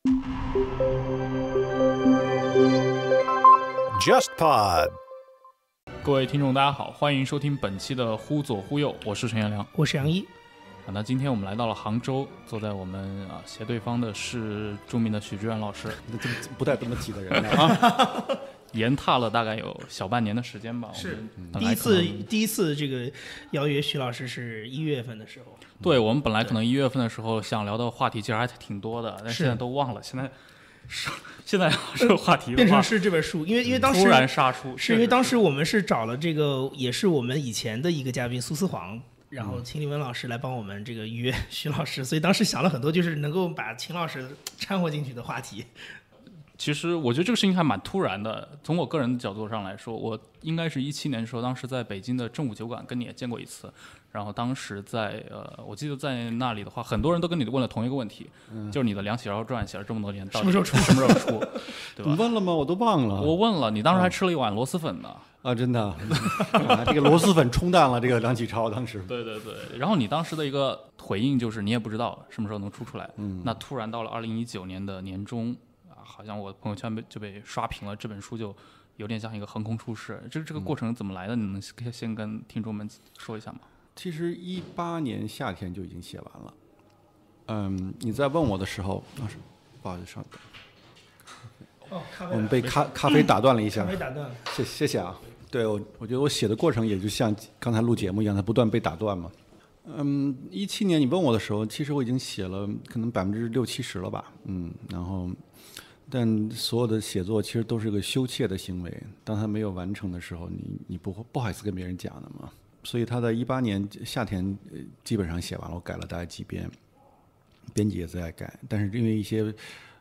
JustPod。 各位听众大家好，欢迎收听本期的忽左忽右，我是陈彦良， 我是杨一。 那今天我们来到了杭州，坐在我们斜对方的是著名的许志远老师。 不带这么挤的人啊！ 研踏了大概有小半年的时间吧。 是第一次这个邀约徐老师是1月份的时候。 对，我们本来可能1月份的时候想聊的话题其实还挺多的，但现在都忘了。现在这个话题的话变成是这本书，因为当时突然杀出， 是因为当时我们是找了这个也是我们以前的一个嘉宾苏思黄，然后秦立文老师来帮我们这个约徐老师，所以当时想了很多就是能够把秦老师掺和进去的话题。 其实我觉得这个事情还蛮突然的。从我个人的角度上来说，我应该是17年的时候，当时在北京的正午酒馆跟你也见过一次。然后当时在我记得在那里的话，很多人都跟你问了同一个问题，就是你的《梁启超传》写了这么多年，到底什么时候出？对吧？ 你问了吗？我都忘了。 我问了，你当时还吃了一碗螺蛳粉呢。 啊，真的，这个螺蛳粉冲淡了这个梁启超当时。 对。然后你当时的一个回应就是你也不知道什么时候能出来。那突然到了2019年的年中。好像我朋友圈就被刷屏了，这本书就有点像一个横空出世。这个过程怎么来的？你能先跟听众们说一下吗？ 其实18年夏天就已经写完了。你在问我的时候，不好意思，稍等。我们被咖啡打断了一下。 咖啡打断了。 谢谢啊。对，我觉得我写的过程也就像刚才录节目一样，它不断被打断嘛。17年你问我的时候，其实我已经写了可能60%-70%了吧。然后。但所有的写作其实都是个羞怯的行为，当他没有完成的时候，你不好意思跟别人讲的嘛。所以他在18年夏天基本上写完了，我改了大概几遍，编辑也在改，但是因为一些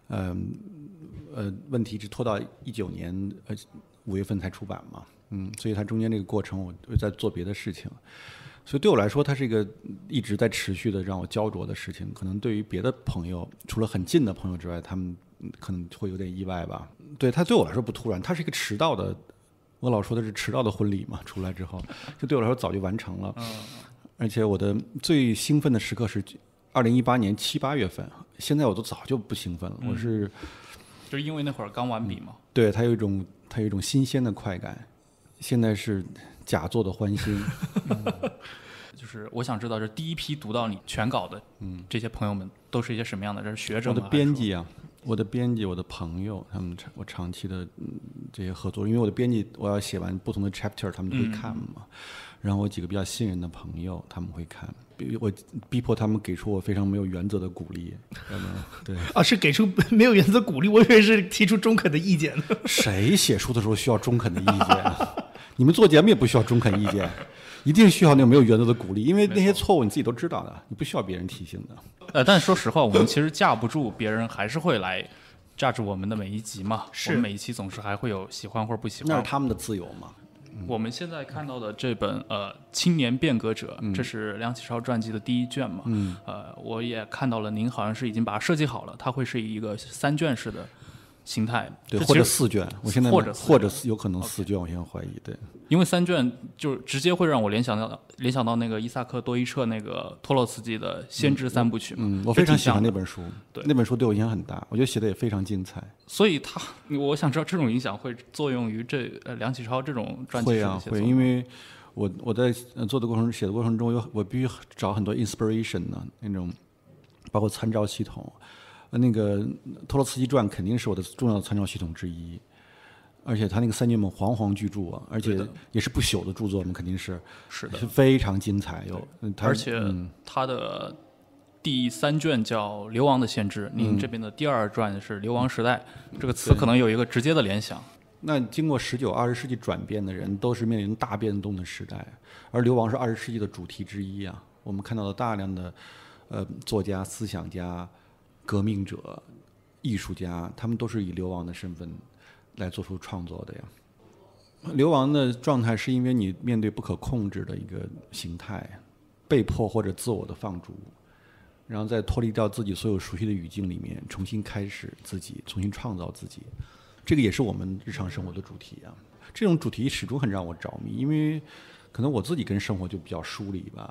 问题一直拖到19年5月份才出版嘛，所以他中间这个过程我在做别的事情，所以对我来说，它是一个一直在持续的让我焦灼的事情。可能对于别的朋友，除了很近的朋友之外，他们可能会有点意外吧。对，他对我来说不突然，他是一个迟到的，我老说的是迟到的婚礼嘛。出来之后，就对我来说早就完成了。而且我的最兴奋的时刻是2018年7、8月份，现在我都早就不兴奋了。我是就是因为那会儿刚完笔嘛。 对，它有一种新鲜的快感。现在是假作的欢欣。 就是我想知道，这第一批读到你全稿的，这些朋友们都是一些什么样的？这是学者吗？ 我的编辑啊，我的朋友，我长期的这些合作，因为我的编辑我要写完不同的 chapter， 他们都会看嘛。然后我几个比较信任的朋友，他们会看，我逼迫他们给出我非常没有原则的鼓励。对啊，是给出没有原则鼓励，我以为是提出中肯的意见呢。 谁写书的时候需要中肯的意见？你们做节目也不需要中肯意见，一定需要那种没有原则的鼓励，因为那些错误你自己都知道的，你不需要别人提醒的。 但说实话，我们其实架不住别人还是会来judge我们的每一集嘛。我们每一期总是还会有喜欢或者不喜欢， 那是他们的自由嘛。 我们现在看到的这本青年变革者，这是梁启超传记的第1卷嘛。我也看到了您好像是已经把它设计好了，它会是一个3卷式的形态， 对，或者4卷，我现在或者有可能4卷，我现在怀疑，对， 因为3卷就直接会让我联想到那个伊萨克多伊彻那个托洛茨基的先知3部曲嘛。 我非常喜欢那本书，对，那本书对我影响很大，我觉得写的也非常精彩。 所以我想知道这种影响会作用于梁启超这种传记式的写作。 会，因为我在写的过程中，我必须找很多 inspiration 呢，那种包括参照系统。那个托洛茨基传肯定是我的重要的参照系统之一，而且他那个3卷本煌煌巨著啊，而且也是不朽的著作，我们肯定是的， 是非常精彩。 而且他的第3卷叫《流亡的先知》，您这边的第2传是《流亡时代》，这个词可能有一个直接的联想。 那经过19、20世纪转变的人，都是面临大变动的时代，而流亡是20世纪的主题之一啊。我们看到了大量的作家、思想家、革命者、艺术家，他们都是以流亡的身份来做出创作的呀。流亡的状态是因为你面对不可控制的一个形态，被迫或者自我的放逐，然后再脱离掉自己所有熟悉的语境里面，重新开始自己，重新创造自己。这个也是我们日常生活的主题啊。这种主题始终很让我着迷，因为可能我自己跟生活就比较疏离吧。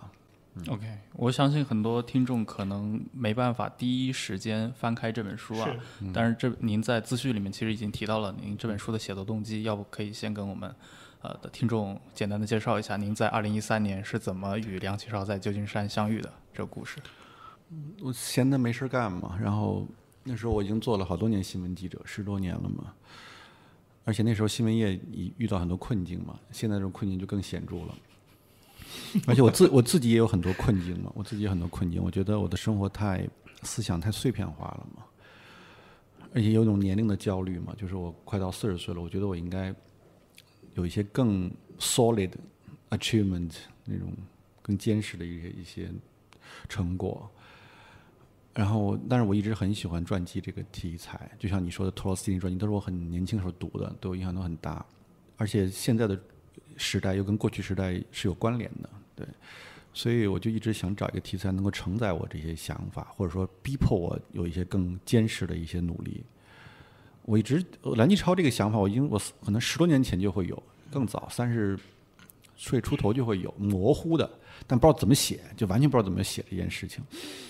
OK， 我相信很多听众可能没办法第一时间翻开这本书啊，但是您在自序里面其实已经提到了您这本书的写作动机，要不可以先跟我们的听众简单的介绍一下您在2013年是怎么与梁启超在旧金山相遇的这个故事？ 我闲的没事干嘛，然后那时候我已经做了好多年新闻记者，10多年了嘛，而且那时候新闻业遇到很多困境嘛，现在这种困境就更显著了。而且我自己也有很多困境嘛，我觉得我的生活思想太碎片化了嘛，而且有一种年龄的焦虑嘛，就是我快到40岁了，我觉得我应该有一些更 solid achievement 那种更坚实的一些成果。然后，但是我一直很喜欢传记这个题材，就像你说的托洛斯基传记，都是我很年轻的时候读的，对我影响都很大。而且现在的时代又跟过去时代是有关联的，对，所以我就一直想找一个题材能够承载我这些想法，或者说逼迫我有一些更坚实的一些努力。我一直梁启超这个想法，我可能10多年前就会有，更早30岁出头就会有模糊的，但不知道怎么写，就完全不知道怎么写这件事情。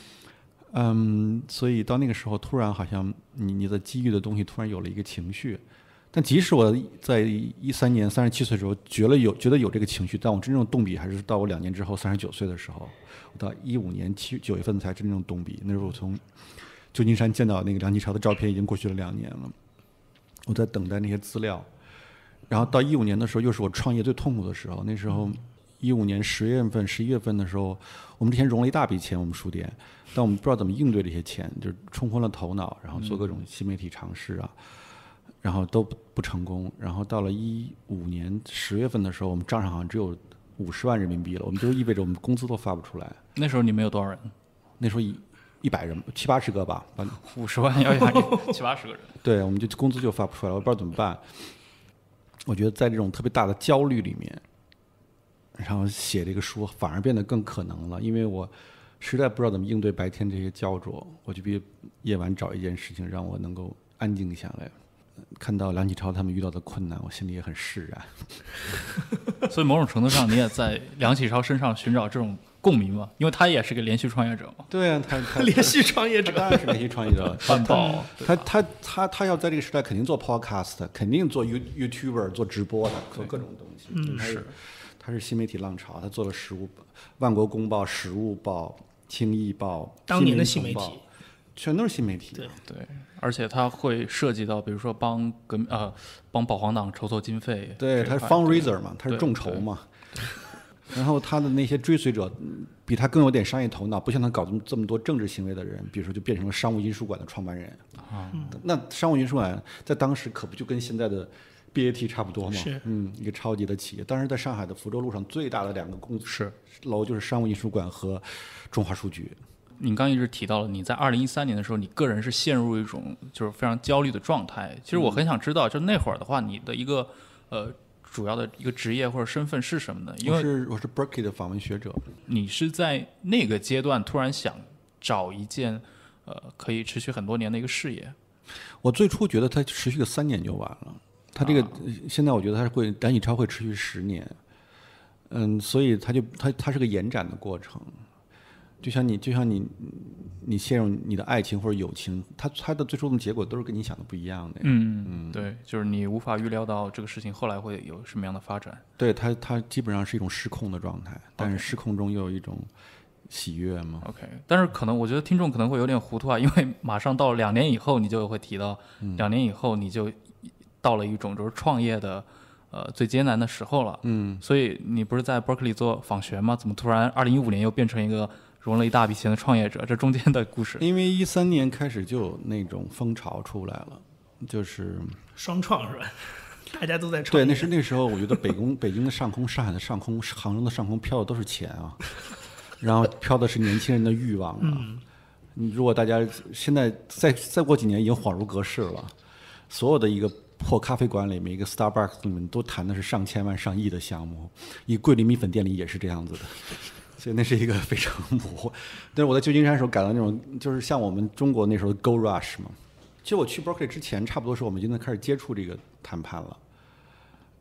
所以到那个时候，突然好像你的机遇的东西突然有了一个情绪。但即使我在13年37岁的时候觉得有这个情绪，但我真正动笔还是到我2年之后39岁的时候，我到15年9月份才真正动笔。那时候我从旧金山见到那个梁启超的照片已经过去了2年了，我在等待那些资料。然后到15年的时候，又是我创业最痛苦的时候。那时候15年10月份、11月份的时候，我们之前融了一大笔钱，我们书店，但我们不知道怎么应对这些钱，就是冲昏了头脑，然后做各种新媒体尝试啊。然后都不成功，然后到了15年10月份的时候，我们账上好像只有50万人民币了，我们就意味着我们工资都发不出来。 那时候你们有多少人？ 那时候100人，70、80个吧。 50万要养70、80个人。 对，我们就工资就发不出来，我不知道怎么办。我觉得在这种特别大的焦虑里面，然后写这个书反而变得更可能了，因为我实在不知道怎么应对白天这些焦灼，我就必夜晚找一件事情让我能够安静下来。看到梁启超他们遇到的困难，我心里也很释然。 所以某种程度上，你也在梁启超身上寻找这种共鸣嘛？因为他也是个连续创业者嘛。 对啊，他连续创业者当然是连续创业者。 环保， 他要在这个时代肯定做 podcast， 肯定做 YouTuber， 做直播的，做各种东西。他是新媒体浪潮，他做了万国公报、时务报、青艺报， 当年的新媒体。 全都是新媒体， 对，而且它会涉及到，比如说帮保皇党筹经费， 对，他是 fundraiser 嘛，他是众筹嘛。然后他的那些追随者比他更有点商业头脑，不像他搞这么多政治行为的人，比如说就变成了商务印书馆的创办人。那商务印书馆在当时可不就跟现在的 BAT 差不多吗？ 是， 一个超级的企业。当时在上海的福州路上最大的2个公司楼就是商务印书馆和中华书局。 你刚一直提到了你在2013年的时候，你个人是陷入一种就是非常焦虑的状态。其实我很想知道，就那会儿的话，你的一个主要的一个职业或者身份是什么呢？因为我是 Berkeley 的访问学者。 你是在那个阶段突然想找一件可以持续很多年的一个事业。 我最初觉得它持续个3年就完了，它这个现在我觉得梁启超会持续10年。所以它是个延展的过程。就像你陷入你的爱情或者友情，它的最终的结果都是跟你想的不一样的。 对，就是你无法预料到这个事情后来会有什么样的发展。 对，它基本上是一种失控的状态，但是失控中又有一种喜悦嘛。 OK， 但是可能我觉得听众可能会有点糊涂啊，因为马上到2年以后，你就会提到2年以后你就到了一种就是创业的最艰难的时候了。所以你不是在 Berkeley 做访学吗？怎么突然2015年又变成一个融了一大笔钱的创业者？这中间的故事。 因为13年开始就有那种风潮出来了，就是双创是吧？大家都在创对， 业。 那时候我觉得北京的上空、上海的上空、杭州的上空飘的都是钱啊，然后飘的是年轻人的欲望啊。如果大家现在再过几年已经恍如隔世了，所有的一个破咖啡馆里面，一个 Starbucks 里面都谈的是上千万、上亿的项目，一个桂林米粉店里也是这样子的。所以那是一个非常模糊。但是我在旧金山的时候感到那种，就是像我们中国那时候的 Go Rush 嘛。其实我去 Berkeley 之前，差不多是我们已经开始接触这个谈判了。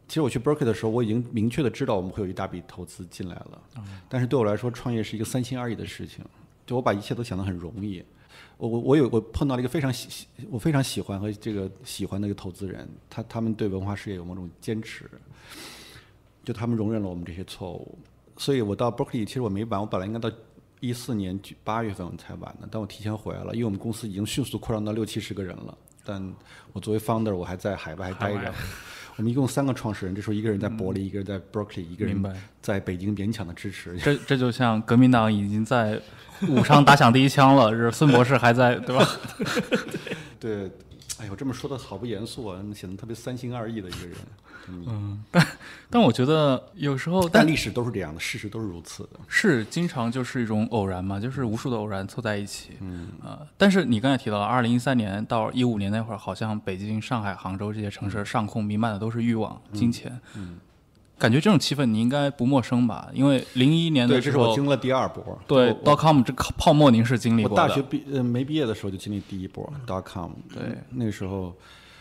其实我去 Berkeley 的时候，我已经明确的知道我们会有一大笔投资进来了，但是对我来说，创业是一个三心二意的事情，就我把一切都想得很容易。我碰到了一个我非常喜欢和喜欢的一个投资人，他们对文化事业有某种坚持，就他们容忍了我们这些错误，所以我到 Berkeley 其实我没晚，我本来应该到14年8月份我才晚的，但我提前回来了，因为我们公司已经迅速扩张到60-70个人了，但我作为 founder 我还在海外还待着。我们一共3个创始人，这时候一个人在伯利，一个人在 Berkeley， 一个人在北京勉强的支持。 这就像革命党已经在武昌打响第一枪了，是孙博士还在，对吧？ 对，哎呦，这么说的好不严肃啊，显得特别三心二意的一个人。 但我觉得有时候， 但历史都是这样的，事实都是如此的。 是经常就是一种偶然嘛，就是无数的偶然凑在一起。但是你刚才提到了2013年到15年那会儿，好像北京、上海、杭州这些城市上空弥漫的都是欲望、金钱。感觉这种气氛你应该不陌生吧？因为01年的时候， 对，这是我经历了第2波。 对 .com 这泡沫您是经历过的。 我大学没毕业的时候就经历第1波 .com。对，那时候，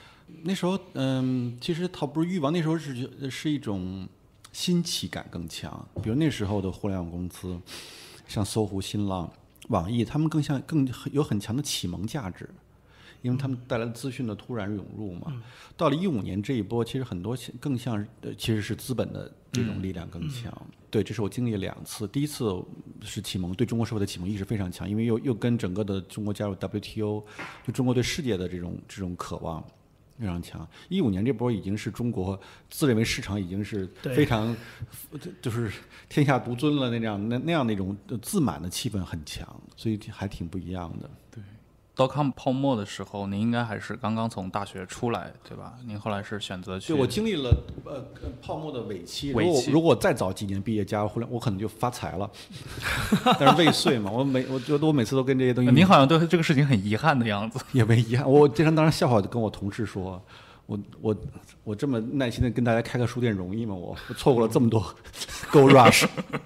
其实它不是欲望，那时候是一种新奇感更强。比如那时候的互联网公司，像搜狐、新浪、网易，他们更有很强的启蒙价值，因为他们带来的资讯的突然涌入嘛。到了15年这一波，其实很多更像其实是资本的这种力量更强。对，这是我经历了2次。第一次是启蒙，对中国社会的启蒙意识非常强，因为又跟整个的中国加入 WTO， 就中国对世界的这种渴望非常强。15年这波已经是中国自认为市场已经是非常就是天下独尊了那样的一种自满的气氛很强，所以还挺不一样的。对。 .com 泡沫的时候，您应该还是刚刚从大学出来，对吧？您后来是选择去…… 对，我经历了泡沫的尾期。如果我再早几年毕业加入互联网，我可能就发财了。但是未遂嘛，我觉得我每次都跟这些东西。 您好像对这个事情很遗憾的样子。 也没遗憾，我经常当时笑话的跟我同事说，我这么耐心的跟大家开个书店容易吗？我错过了这么多 Go Rush。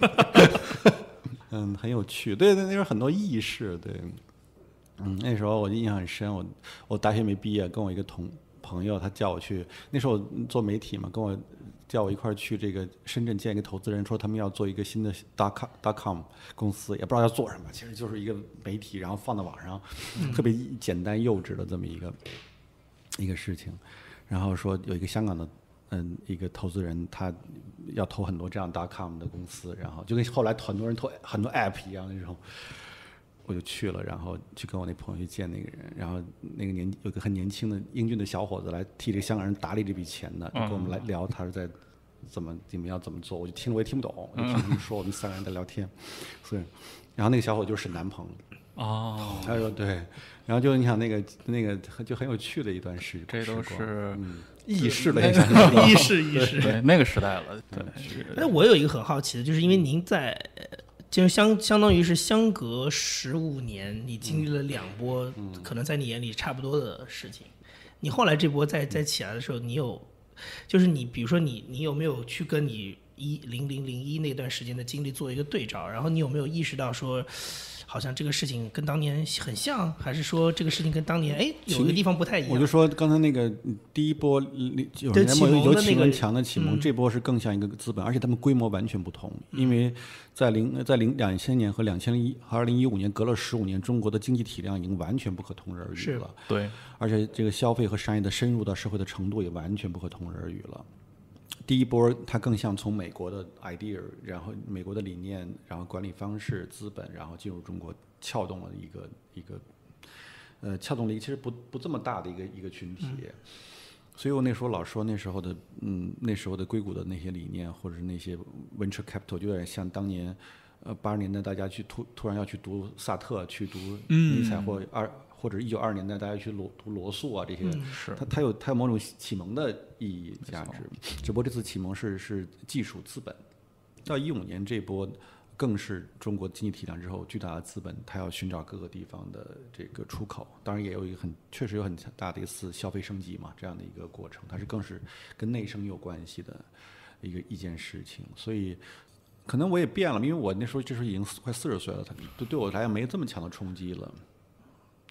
很有趣。对，那时候很多轶事，对。那时候我印象很深，我大学没毕业，跟我一个朋友，他叫我去，那时候做媒体嘛，叫我一块儿去这个深圳见一个投资人，说他们要做一个新的.com 公司，也不知道要做什么，其实就是一个媒体，然后放在网上，特别简单幼稚的这么一个事情。然后说有一个香港的一个投资人，他要投很多这样.com 的公司，然后就跟后来很多人投很多 app 一样那种。我就去了，然后去跟我那朋友去见那个人，然后那个有个很年轻的英俊的小伙子来替这个香港人打理这笔钱的，就跟我们来聊他是在你们要怎么做，我就听了我也听不懂，我就听他们说我们3个人在聊天，所以，然后那个小伙子就是沈南鹏。他说对，然后就你想那个就很有趣的一段时光， 这都是轶事了， 轶事， 对那个时代了。对， 那我有一个很好奇的，就是因为您在。就相当于是相隔15年，你经历了2波，可能在你眼里差不多的事情。你后来这波再起来的时候，就是你比如说你有没有去跟你0001那段时间的经历做一个对照？然后你有没有意识到说，好像这个事情跟当年很像，还是说这个事情跟当年有一个地方不太一样？ 我就说刚才那个第一波90年末有启蒙强的启蒙，这波是更像一个资本，而且他们规模完全不同，因为在2000年和2015年隔了15年，中国的经济体量已经完全不可同日而语了。 对， 而且这个消费和商业的深入到社会的程度也完全不可同日而语了。第一波它更像从美国的 idea， 然后美国的理念，然后管理方式、资本，然后进入中国，撬动了撬动了一个其实不这么大的一个群体。所以我那时候老说那时候的硅谷的那些理念，或者是那些 venture capital， 就有点像当年80年代大家去突然要去读萨特，去读尼采或者1920年代大家去读罗素啊这些，它有某种启蒙的意义价值。只不过这次启蒙是技术资本，到15年这波更是中国经济体量之后巨大的资本，它要寻找各个地方的这个出口，当然也有一个确实有很大的一次消费升级嘛，这样的一个过程，它是更是跟内生有关系的一件事情。所以可能我也变了，因为我这时候已经快40岁了，它对我来讲没这么强的冲击了。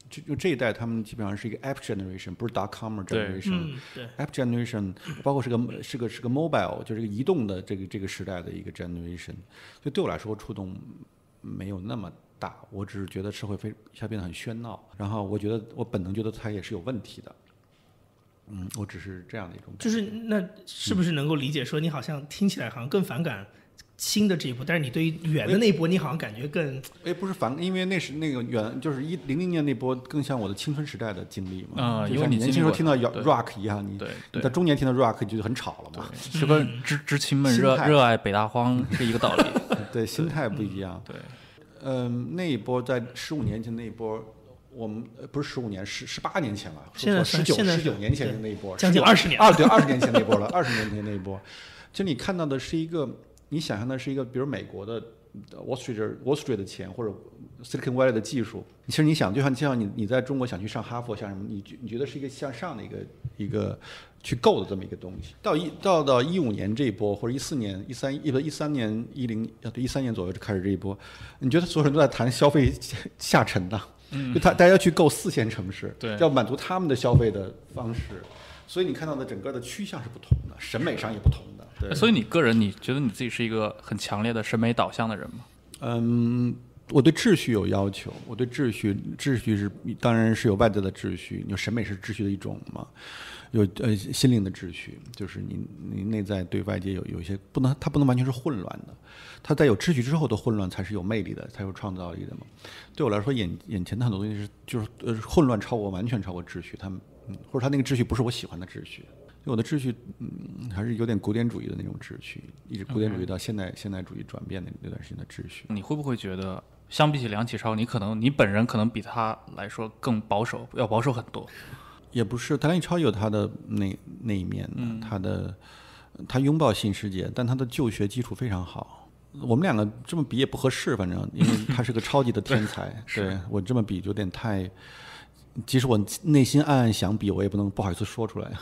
就这一代，他们基本上是一个 app generation， 不是 .com generation。 对 app generation 包括是个 mobile， 就是一个移动的这个时代的一个 generation。所以对我来说触动没有那么大，我只是觉得社会一下变得很喧闹，然后我本能觉得它也是有问题的。我只是这样的一种感觉。 就是那是不是能够理解说，你好像听起来好像更反感新的这一波，但是你对于远的那一波，你好像感觉更…… 不是反，因为那是那个远，就是00年那波更像我的青春时代的经历嘛。 因为你年轻时候听到 rock 一样，你在中年听到 rock 就很吵了嘛。 是跟知青们热爱北大荒是一个道理。 对，心态不一样。 对， 那一波在15年前那一波。我们不是15年，18年前了。 现在 19年前的那一波， 将近20年。 对，20年前那一波了。20年前那一波，就你看到的是一个，你想象的是一个，比如美国的 Wall Street 的钱，或者 Silicon Valley 的技术。其实你想，就像你在中国想去上哈佛，像什么，你觉得是一个向上的一个去够的这么一个东西。到15年这一波，或者14年、13年、13年左右就开始这一波，你觉得所有人都在谈消费下沉的。就大家要去购4线城市， 对， 要满足他们的消费的方式，所以你看到的整个的趋向是不同的，审美上也不同的。对， 所以你觉得你自己是一个很强烈的审美导向的人吗？ 我对秩序有要求，我对秩序是当然是有外在的秩序，有审美是秩序的一种嘛，有心灵的秩序，就是你内在对外界有一些它不能完全是混乱的，它在有秩序之后的混乱才是有魅力的，才有创造力的嘛。对我来说，眼前的很多东西就是混乱完全超过秩序，或者它那个秩序不是我喜欢的秩序。我的秩序还是有点古典主义的那种秩序，一直古典主义到现代主义转变的那段时间的秩序。 你会不会觉得相比起梁启超，你本人可能比他来说更保守，要保守很多？ 也不是，梁启超有他的那一面的，他拥抱新世界，但他的就学基础非常好。我们两个这么比也不合适，反正因为他是个超级的天才。对，我这么比有点太，即使我内心暗暗想比，我也不好意思说出来。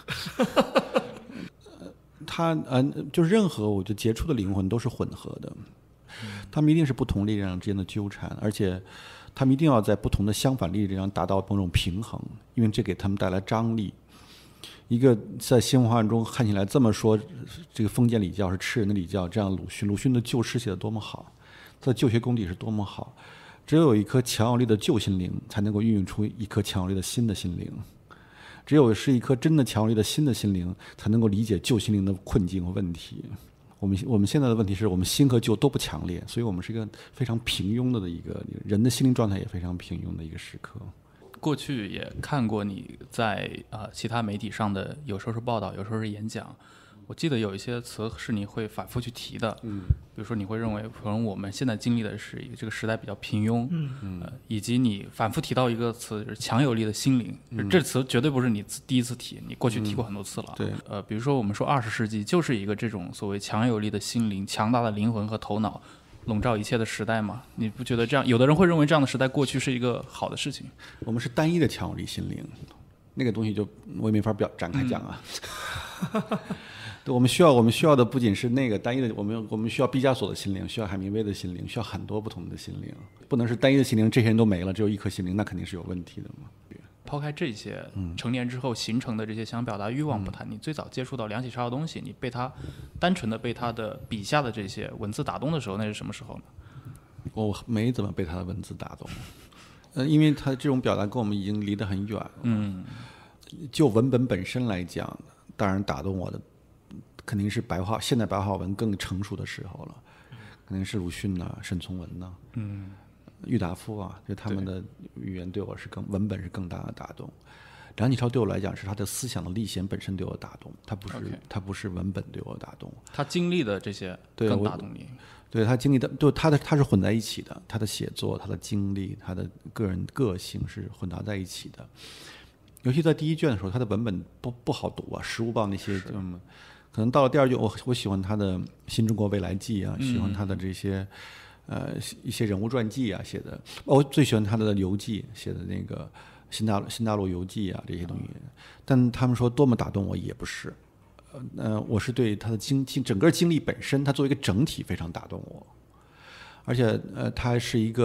他就是任何我觉得杰出的灵魂都是混合的，他们一定是不同力量之间的纠缠，而且他们一定要在不同的相反力量达到某种平衡，因为这给他们带来张力。一个在新文化中看起来这么说，这个封建礼教是吃人的礼教，这样鲁迅的旧诗写得多么好，他的旧学功底是多么好。只有一颗强有力的旧心灵，才能够孕育出一颗强有力的新的心灵。只有是一颗真的强有力的新的心灵，才能够理解旧心灵的困境和问题。我们现在的问题是我们新和旧都不强烈，所以我们是一个非常平庸的一个人的心灵状态也非常平庸的一个时刻。 过去也看过你在其他媒体上的，有时候是报道，有时候是演讲。我记得有一些词是你会反复去提的，比如说你会认为可能我们现在经历的是这个时代比较平庸，以及你反复提到一个词就是强有力的心灵，这词绝对不是你第一次提，你过去提过很多次了。 对， 比如说我们说20世纪就是一个这种所谓强有力的心灵、强大的灵魂和头脑笼罩一切的时代吗？你不觉得这样？有的人会认为这样的时代过去是一个好的事情。 我们是单一的强有力心灵，那个东西就我也没法展开讲啊。对，我们需要的不仅是那个单一的，我们需要毕加索的心灵，需要海明威的心灵，需要很多不同的心灵，不能是单一的心灵，这些人都没了，只有一颗心灵，那肯定是有问题的嘛。 抛开这些成年之后形成的这些想表达欲望不谈，你最早接触到梁启超的东西，你单纯的被他的笔下的这些文字打动的时候，那是什么时候呢？ 我没怎么被他的文字打动，因为他这种表达跟我们已经离得很远了。就文本本身来讲，当然打动我的肯定是现代白话文更成熟的时候了，肯定是鲁迅呐、沈从文呐、郁达夫啊，就他们的语言对我是文本是更大的打动。梁启超对我来讲是他的思想的历险本身对我打动，他不是文本对我打动， 他经历的这些更打动你。 对，他经历的，对他是混在一起的，他的写作、他的经历、他的个人个性是混杂在一起的。尤其在第一卷的时候，他的文本不好读啊，《时务报》那些，可能到了第二卷，我喜欢他的《新中国未来记》啊，喜欢他的这些一些人物传记啊写的，我最喜欢他的游记写的那个新大陆游记啊这些东西。但他们说多么打动我也不是，我是对他的整个经历本身，他作为一个整体非常打动我，而且他是一个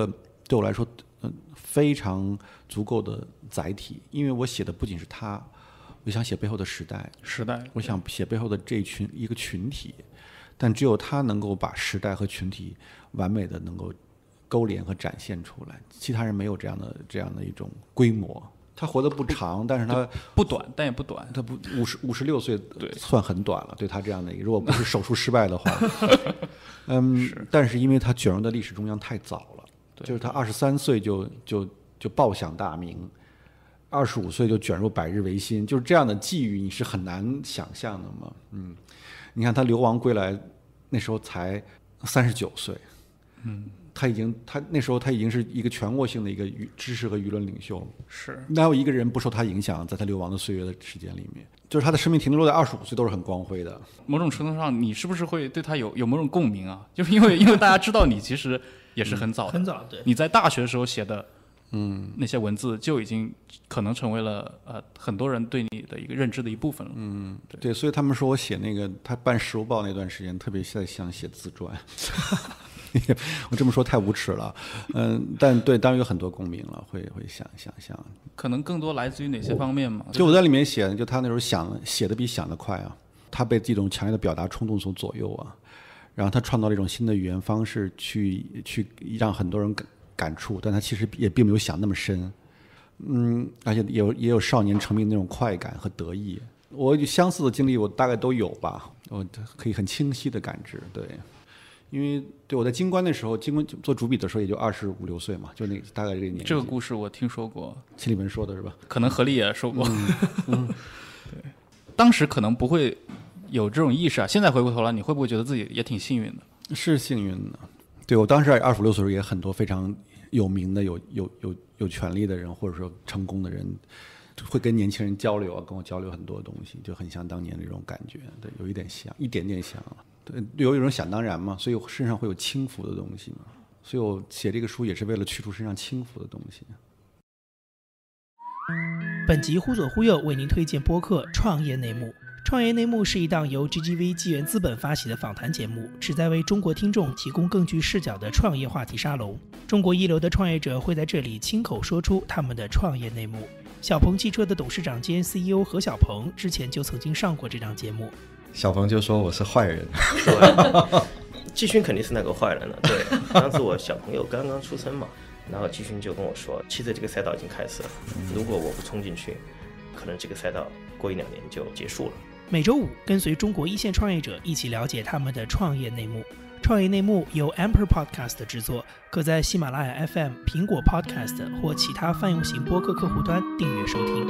对我来说，非常足够的载体，因为我写的不仅是他，我想写背后的时代，我想写背后的一个群体，但只有他能够把时代和群体完美的能够勾连和展现出来，其他人没有这样的一种规模。他活得不长，但是他不短，但也不短。 他不56岁，算很短了。对他这样的一个，如果不是手术失败的话，但是因为他卷入的历史中央太早了，就是他23岁就报响大名，25岁就卷入百日维新，就是这样的际遇，你是很难想象的嘛。你看他流亡归来，那时候才39岁，他那时候他已经是一个全国性的一个知识和舆论领袖了。 是， 哪有一个人不受他影响，在他流亡的岁月的时间里面，就是他的生命停留在25岁都是很光辉的。 某种程度上，你是不是会对他有某种共鸣啊？就是因为大家知道你其实也是很早的， 很早，对。 你在大学的时候写的，那些文字就已经可能成为了很多人对你的一个认知的一部分了。 对，所以他们说我写那个他办《时报》那段时间，特别像写自传。我这么说太无耻了，但对，当然有很多共鸣了，会想象。 可能更多来自于哪些方面嘛？ 就我在里面写，就他那时候写的比想的快啊，他被这种强烈的表达冲动所左右啊，然后他创造了一种新的语言方式去让很多人感触，但他其实也并没有想那么深，而且也有少年成名那种快感和得意。我相似的经历我大概都有吧，我可以很清晰的感知，对。因为对我在京官的时候，京官做主笔的时候也就25、26岁嘛，就那大概这个年纪。 这个故事我听说过， 秦理文说的是吧？ 可能何力也说过。对，当时可能不会有这种意识啊。现在回过头来，你会不会觉得自己也挺幸运的？ 是幸运的。对，我当时25、26岁的时候也很多非常有名的、有权利的人，或者说成功的人，会跟年轻人交流啊，跟我交流很多东西，就很像当年这种感觉。对，有一点像，一点点像了。对，有一种想当然嘛，所以我身上会有轻浮的东西嘛，所以我写这个书也是为了去除身上轻浮的东西。 本集忽左忽右为您推荐播客《创业内幕》。《创业内幕》是一档由 GGV 纪元资本发起的访谈节目，旨在为中国听众提供更具视角的创业话题沙龙。中国一流的创业者会在这里亲口说出他们的创业内幕。小鹏汽车的董事长兼 CEO 何小鹏之前就曾经上过这档节目。 小鹏就说我是坏人， 对，季勋肯定是那个坏人了。对，当时我小朋友刚刚出生嘛，然后季勋就跟我说，其实这个赛道已经开始了，如果我不冲进去，可能这个赛道过1、2年就结束了。 每周五跟随中国一线创业者一起了解他们的创业内幕。创业内幕由 Amper Podcast 制作，可在喜马拉雅 FM、苹果 Podcast 或其他泛用型播客客户端订阅收听。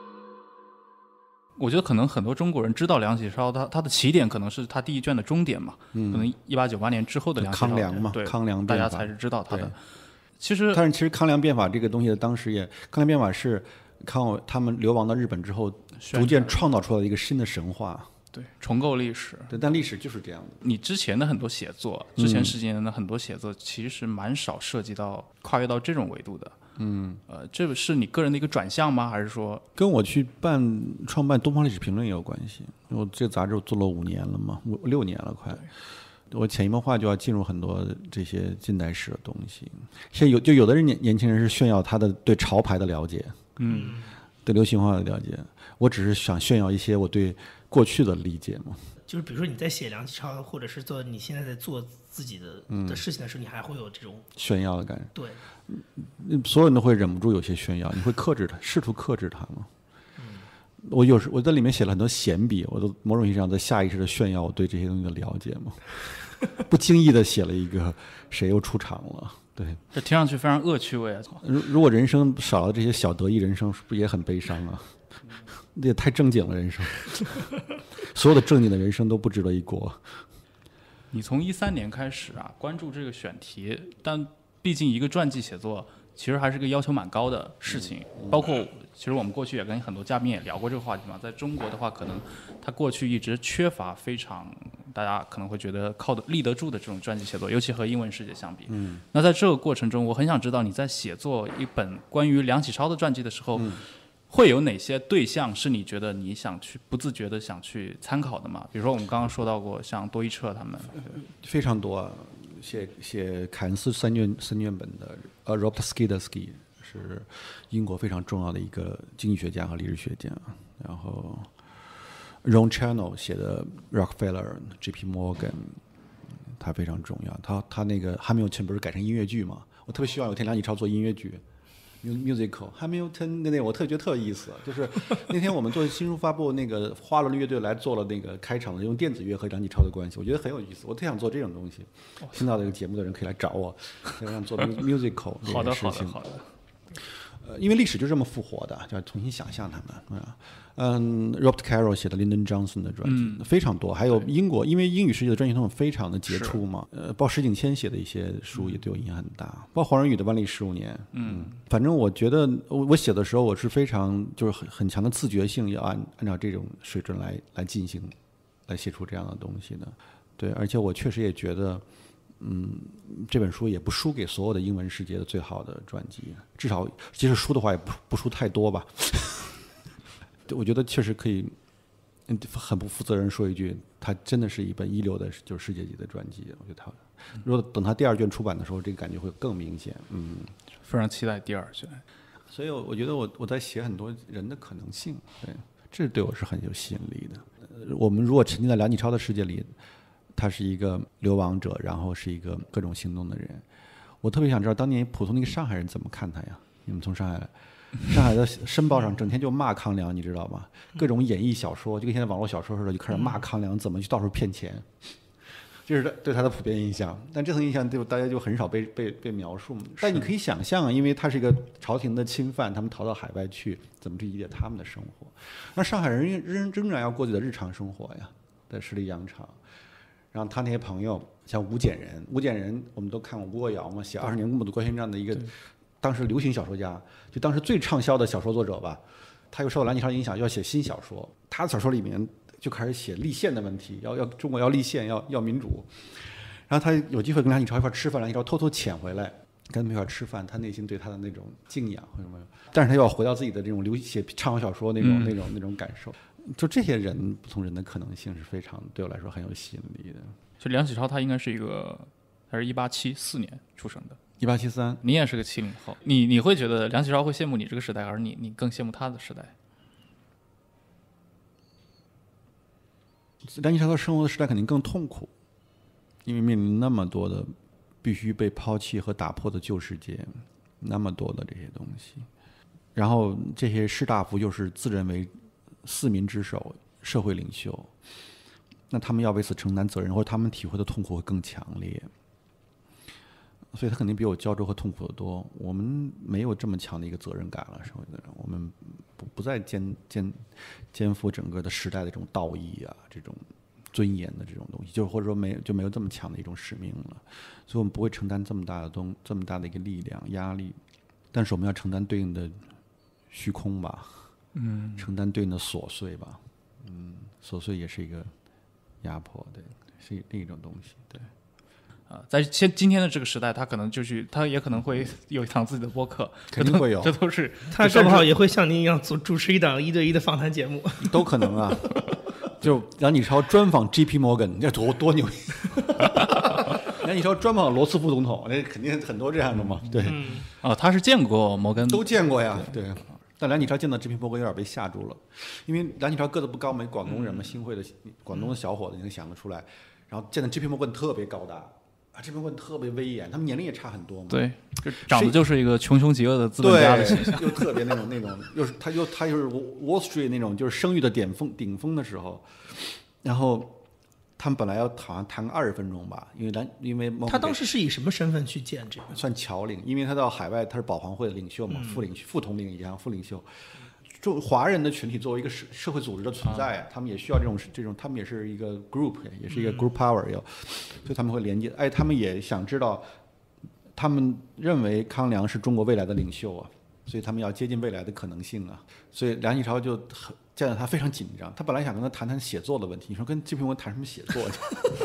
我觉得可能很多中国人知道梁启超，他的起点可能是他第一卷的终点嘛，可能1898年之后的梁启超， 康梁嘛， 对， 康梁大变法家才是知道他的。 但是其实康梁变法这个东西，当时康梁变法是他们流亡到日本之后，逐渐创造出来的一个新的神话。 对，重构历史。 对，但历史就是这样的。 你之前的很多写作，之前10几年的很多写作，其实蛮少涉及到跨越到这种维度的。这是你个人的一个转向吗？还是说跟我去创办《东方历史评论》也有关系？我这个杂志做了5年了嘛，6年了快。我潜移默化就要进入很多这些近代史的东西。现在有的人年轻人是炫耀他的对潮牌的了解，对流行文化的了解。我只是想炫耀一些我对过去的理解嘛。 就是比如说你在写梁启超，或者是你现在在做自己的事情的时候，你还会有这种炫耀的感觉。 对， 所有人都会忍不住有些炫耀，你会克制它，试图克制它吗？我在里面写了很多闲笔，我都某种意义上在下意识的炫耀我对这些东西的了解嘛。不经意的写了一个谁又出场了，对， 这听上去非常恶趣味啊！ 如果人生少了这些小得意，人生是不是也很悲伤啊？这也太正经了，人生。所有的正经的人生都不值得一过。 你从13年开始啊，关注这个选题，但毕竟一个传记写作其实还是个要求蛮高的事情。包括其实我们过去也跟很多嘉宾也聊过这个话题嘛，在中国的话，可能它过去一直缺乏非常大家可能会觉得立得住的这种传记写作，尤其和英文世界相比。那在这个过程中，我很想知道你在写作一本关于梁启超的传记的时候，会有哪些对象是你觉得你想去不自觉的想去参考的吗？比如说我们刚刚说到过像多伊彻他们， 非常多。 写凯恩斯三卷本的Robert Skidelsky 是英国非常重要的一个经济学家和历史学家。然后 Ron Chernow 写的 Rockefeller、J.P. Morgan， 他非常重要。他那个 Hamilton 不是改成音乐剧吗？我特别希望有天梁启超做音乐剧。musical Hamilton 那我觉得特有意思，就是那天我们做新书发布，那个花轮乐队来做了那个开场的，用电子乐和梁启超的关系，我觉得很有意思，我特想做这种东西。听到这个节目的人可以来找我，想做 musical 这件事情。 好的。 因为历史就这么复活的，就要重新想象他们。Robert Caro 写的 Lyndon Johnson 的传记非常多，还有英国，因为英语世界的专辑统非常的杰出嘛。包括石景谦写的一些书也对我影响很大，包括黄仁宇的《万历15年》。反正我觉得我写的时候，我是非常就是很强的自觉性，要按照这种水准来进行，来写出这样的东西的。对，而且我确实也觉得。这本书也不输给所有的英文世界的最好的传记，至少即使输的话也不输太多吧。我觉得确实可以很不负责任说一句，它真的是一本一流的就是世界级的传记。我觉得如果等它第二卷出版的时候，这个感觉会更明显。 非常期待第二卷。 所以我觉得我在写很多人的可能性，对，这对我是很有吸引力的。我们如果沉浸在梁启超的世界里，他是一个流亡者，然后是一个各种行动的人。我特别想知道当年普通的一个上海人怎么看他呀？你们从上海来，上海的申报上整天就骂康梁，你知道吗？各种演绎小说，就跟现在网络小说似的，就开始骂康梁怎么去到处骗钱，这是对他的普遍印象。但这层印象对大家就很少被描述。但你可以想象，因为他是一个朝廷的侵犯，他们逃到海外去，怎么去理解他们的生活？那上海人仍然要过自己的日常生活呀，在十里洋场。然后他那些朋友像吴简人我们都看过吴过尧嘛，写20年目睹关宣战的一个当时流行小说家，就当时最畅销的小说作者吧。他又受到梁启超影响，要写新小说。他的小说里面就开始写立宪的问题，要中国要立宪，要民主。然后他有机会跟梁启超一块吃饭，梁启超偷偷潜回来跟他们一块吃饭，他内心对他的那种敬仰或什么，但是他又要回到自己的这种写畅销小说那种感受。就这些人不同人的可能性是非常对我来说很有吸引力的。 就梁启超他应该是他是1874年出生的 ，1873， 你也是个70后，你会觉得梁启超会羡慕你这个时代，还是你更羡慕他的时代？ 梁启超的生活的时代肯定更痛苦，因为面临那么多的必须被抛弃和打破的旧世界，那么多的这些东西，然后这些士大夫又是自认为四民之首、社会领袖，那他们要为此承担责任，或者他们体会的痛苦会更强烈，所以他肯定比我焦灼和痛苦的多。我们没有这么强的一个责任感了，社会的人，我们不再肩负整个的时代的这种道义啊，这种尊严的这种东西，就是或者说没有这么强的一种使命了，所以我们不会承担这么大的一个力量压力，但是我们要承担对应的虚空吧。承担对应的琐碎吧，琐碎也是一个压迫，对，是另一种东西，对。 在今天的这个时代，他也可能会有一档自己的播客， 肯定会有， 这都是他搞不好也会像您一样主持一档1对1的访谈节目， 都可能啊。就梁启超专访 J.P. Morgan， 这多牛！梁启超专访罗斯福总统，那肯定很多这样的嘛，对。 他是见过摩根， 都见过呀，对。但梁启超见到 J.P. Morgan 有点被吓住了，因为梁启超个子不高嘛，广东人嘛，新会的广东的小伙子，你能想得出来。然后见到 J.P. Morgan 特别高大，J.P. Morgan 特别威严，他们年龄也差很多嘛。 对，就长得就是一个穷凶极恶的资本家的形象， 又特别那种，又是他又是 Wall Street 那种，就是声誉的顶峰的时候，然后。他们本来好像谈个20分钟吧，因为他当时是以什么身份去见这个？ 算侨领，因为他到海外他是保皇会的领袖嘛，副统领一样，副领袖。就华人的群体作为一个社会组织的存在他们也需要这种，他们也是一个 group， 也是一个 group power，所以他们会连接。他们也想知道，他们认为康梁是中国未来的领袖啊，所以他们要接近未来的可能性啊，所以梁启超就见到他非常紧张，他本来想跟他谈写作的问题，你说跟J.P. Morgan谈什么写作去？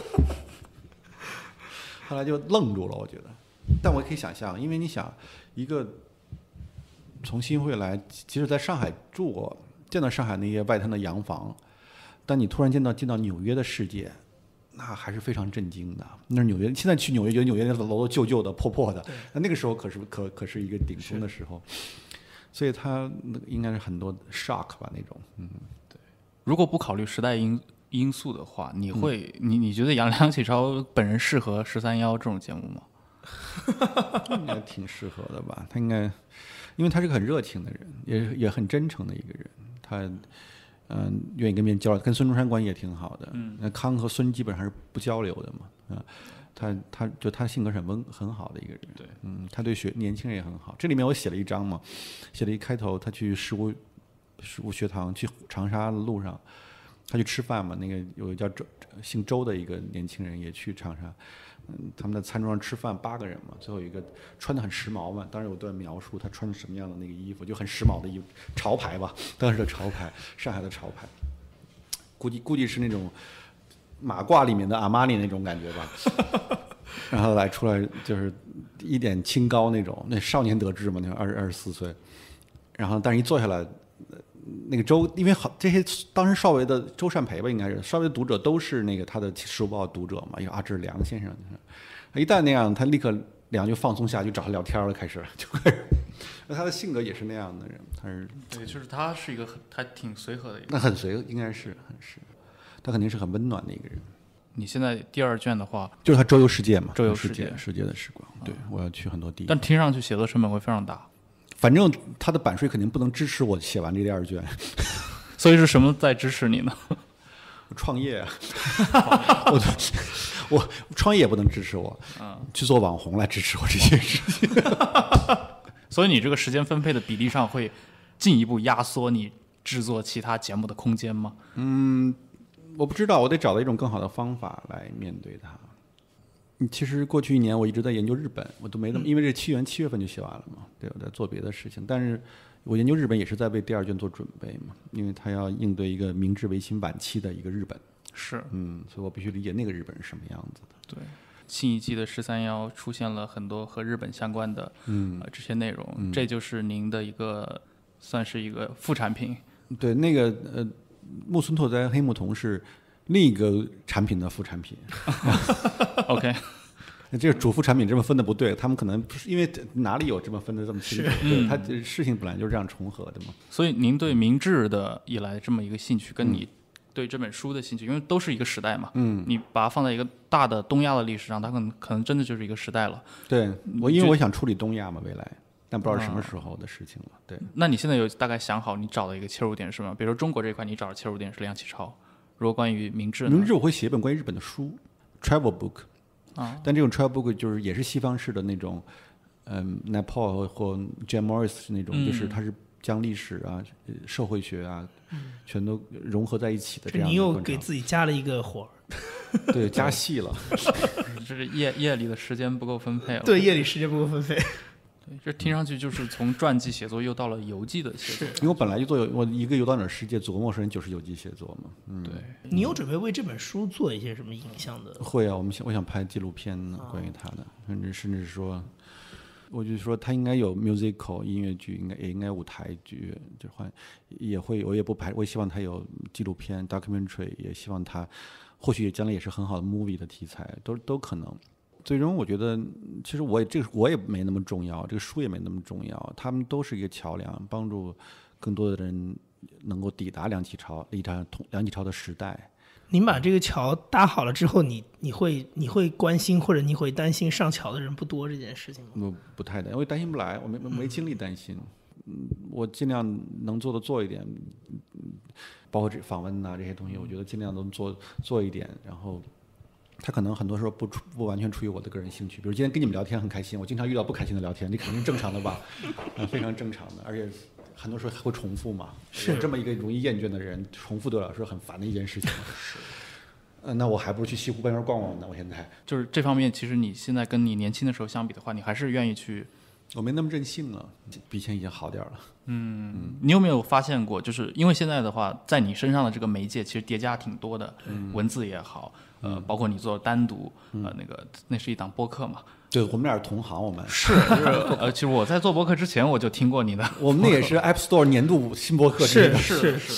后来就愣住了，我觉得。但我也可以想象，因为你想，一个从新会来，即使在上海住过，见到上海那些外滩的洋房，但你突然进到纽约的世界， 那还是非常震惊的。那是纽约，现在去纽约，觉得纽约的楼都旧旧的、破破的，那个时候可是一个顶峰的时候，所以他应该是很多 shock 吧那种。 对。如果不考虑时代因素的话，你觉得梁启超本人适合13邀这种节目吗？ 应该挺适合的吧。他应该，因为他是个很热情的人，也很真诚的一个人。他愿意跟别人交流，跟孙中山关系也挺好的。那康和孙基本上是不交流的嘛。他性格是很好的一个人。 对， 他对年轻人也很好。这里面我写了一章嘛，写了一开头，他去食物学堂，去长沙的路上，他去吃饭嘛。那个有一个叫姓周的一个年轻人也去长沙。他们在餐桌上吃饭，8个人嘛，最后有一个穿得很时髦嘛，当然我都在描述他穿什么样的那个衣服，就很时髦的衣服，潮牌吧，当时的潮牌，上海的潮牌，估计是那种马褂里面的阿玛尼那种感觉吧。然后出来就是一点清高那种，那少年得志嘛，那24岁，然后但是一坐下来。那个因为这些当时邵维的周善培吧，应该是邵维的读者都是那个他的《时报》读者嘛，有阿志良先生，一旦那样，他立刻两就放松下去找他聊天了，开始。那他的性格也是那样的人，他是对，就是他是一个还挺随和的一个人， 那很应该是他肯定是很温暖的一个人。 你现在第2卷的话， 就是他周游世界嘛， 周游世界的时光，对，我要去很多地方， 但听上去写作成本会非常大。 反正他的版税肯定不能支持我写完这第2卷， 所以是什么在支持你呢？ 我创业啊，我创业也不能支持我，去做网红来支持我这件事情。 所以你这个时间分配的比例上会进一步压缩你制作其他节目的空间吗？ 我不知道，我得找到一种更好的方法来面对它。其实过去1年我一直在研究日本，我都没那么，因为这7月份就写完了嘛，对，我在做别的事情。但是我研究日本也是在为第2卷做准备嘛，因为他要应对一个明治维新晚期的一个日本， 是， 所以我必须理解那个日本是什么样子的。 对，新一季的13邀出现了很多和日本相关的这些内容，这就是您的算是一个副产品。 对，那个木村拓哉、黑木瞳是另一个产品的副产品。 OK， 这个主副产品这么分的不对，他们可能因为哪里有这么分的这么清楚？对，它事情本来就是这样重合的嘛。 所以您对明治的以来这么一个兴趣，跟你对这本书的兴趣，因为都是一个时代嘛，你把它放在一个大的东亚的历史上，它可能真的就是一个时代了。 对，因为我想处理东亚嘛，未来。但不知道是什么时候的事情了。对， 那你现在有大概想好你找的一个切入点是吗？比如说中国这一块，你找的切入点是梁启超。如果关于明治呢？ 明治我会写一本关于日本的书 ，travel book。但这种 travel book 就是也是西方式的那种，Nepal 或 Jim Morris 那种，就是它是将历史啊、社会学啊，全都融合在一起的这样的。 你又给自己加了一个活儿。 对，加戏了。 这是夜里的时间不够分配了。 对，夜里时间不够分配。 对，这听上去就是从传记写作又到了游记的写作。 因为我本来就我一个游到哪儿世界，祖国陌生人就是游记写作嘛。 对。 你有准备为这本书做一些什么影像的？ 会啊，我想拍纪录片呢，关于他的，甚至说，我就说他应该有 musical 音乐剧，也应该舞台剧，就也会，我也不排，我也希望他有纪录片 documentary， 也希望他或许将来也是很好的 movie 的题材，都可能。最终我觉得，其实我也没那么重要，这个书也没那么重要，他们都是一个桥梁，帮助更多的人能够抵达梁启超的时代。 您把这个桥搭好了之后，你会关心或者你会担心上桥的人不多这件事情吗？ 我不太担心，我担心不来，我没精力担心。我尽量能做的做一点，包括这访问啊这些东西，我觉得尽量能做一点，然后。他可能很多时候不完全出于我的个人兴趣，比如今天跟你们聊天很开心，我经常遇到不开心的聊天，这肯定是正常的吧？非常正常的，而且很多时候还会重复嘛。是这么一个容易厌倦的人，重复对我来说很烦的一件事情。那我还不如去西湖公园逛逛呢。我现在就是这方面，其实你现在跟你年轻的时候相比的话，你还是愿意去。 我没那么任性了，比以前已经好点了。 你有没有发现过，就是因为现在的话，在你身上的这个媒介其实叠加挺多的，文字也好。包括你做单独，那是一档播客嘛？ 对，我们俩是同行，我们是其实我在做播客之前我就听过你的， 我们那也是 App Store 年度新播客， 是。